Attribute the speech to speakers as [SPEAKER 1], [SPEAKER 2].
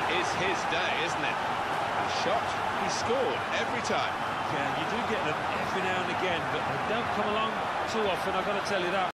[SPEAKER 1] is his day, isn't it? He shot, he scored every time.
[SPEAKER 2] Yeah, you do get them every now and again, but they don't come along too often, I've got to tell you that.